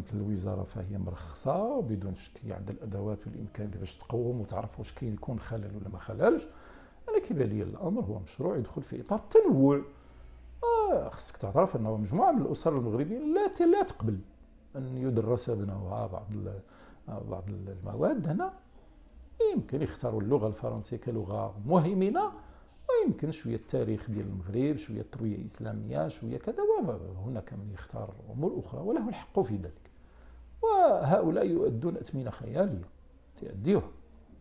الوزاره فهي مرخصه وبدون شك هي عندها الادوات والامكانيات باش تقوم وتعرف واش كاين يكون خلل ولا ما خللش. انا كيبان لي الامر هو مشروع يدخل في اطار التنوع. خصك تعرف انه مجموعه من الاسر المغربيه لا تقبل ان يدرس ابنائها بعض المواد هنا. يمكن يختاروا اللغه الفرنسيه كلغه مهيمنه، ويمكن شويه التاريخ ديال المغرب، شويه التربيه الاسلاميه، شويه كذا. وهناك من يختار امور اخرى وله الحق في ذلك. وهؤلاء يؤدون اثمنه خياليه تؤديها،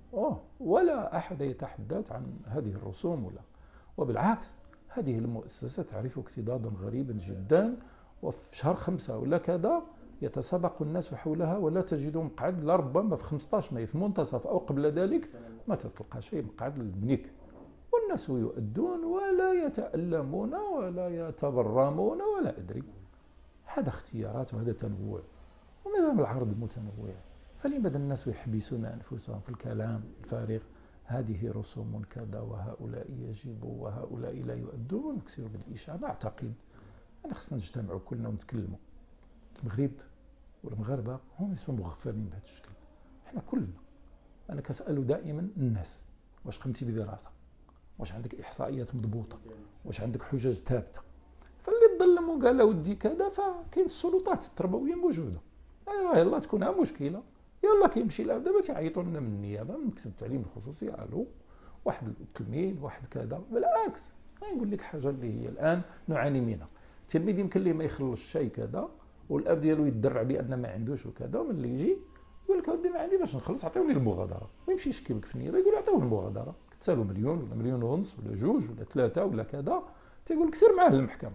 ولا احد يتحدث عن هذه الرسوم وبالعكس هذه المؤسسة تعرف اكتظاظا غريبا جدا، وفي شهر 5 ولا كذا يتسابق الناس حولها ولا تجد مقعد، لربما في 15 مايو في المنتصف أو قبل ذلك ما تلقى شيء مقعد للبنيك، والناس يؤدون ولا يتألمون ولا يتبرمون ولا أدري. هذا اختيارات وهذا تنوع، وما دام العرض متنوع فلماذا الناس يحبسون أنفسهم في الكلام الفارغ؟ هذه رسوم كذا وهؤلاء يجب وهؤلاء لا يؤدون ونكسروا بالإشاعة. ما أعتقد أنا خصنا نجتمعوا كلنا ونتكلموا. المغرب والمغاربة هم ليسوا مغفلين بهذا الشكل. احنا كلنا، أنا كسأل دائما الناس واش قمتي بدراسة، واش عندك إحصائيات مضبوطة، واش عندك حجج ثابتة. فاللي تظلم وقال ودي كذا فكاين السلطات التربوية موجودة. راه يلا تكونها مشكلة، يلا كيمشي الاب دابا تيعيطوا لنا من النيابه من مكتب التعليم الخصوصي، الو واحد التلميذ واحد كذا. بالعكس نقول لك حاجه اللي هي الان نعاني منها. التلميذ يمكن ليه ما يخلصش شيء كذا، والاب ديالو يدرع بان ما عندوش وكذا، ومن اللي يجي يقول لك اودي ما عندي باش نخلص عطيوني المغادره، ويمشي يشكي لك في النيابه يقول عطيوه المغادره، كتسالو مليون ولا مليون ونص ولا جوج ولا ثلاثه ولا كذا، تيقول لك سير معاه للمحكمه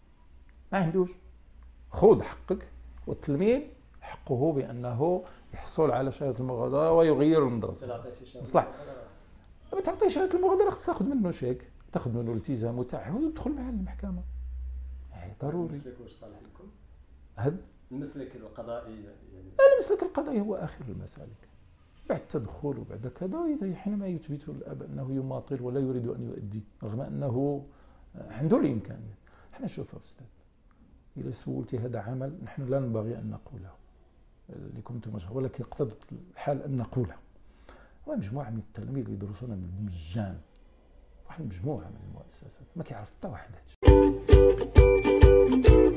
ما عندوش. خذ حقك، والتلميذ حقه بانه يحصل على شهاده المغادره ويغير المدرسه. مصلح ما تعطيه شهاده المغادره، خصك تاخذ منه شيك، تاخذ منه الالتزام وتعهد وتدخل معاه للمحكمه. ضروري. المسلك واش صالح لكم؟ هاد المسلك القضائي يعني المسلك القضائي هو اخر المسالك بعد التدخل وبعد كذا، حينما يثبت الاب انه يماطل ولا يريد ان يؤدي رغم انه عنده الامكانيات. احنا شوف استاذ، اذا سولتي هذا عمل نحن لا نبغي ان نقوله اللي كنت مشهور، ولكن اقتضت الحال ان نقولها. ومجموعه من التلاميذ اللي يدرسون بالمجان، واحد مجموعه من المؤسسات ما كيعرف حتى واحد هادشي.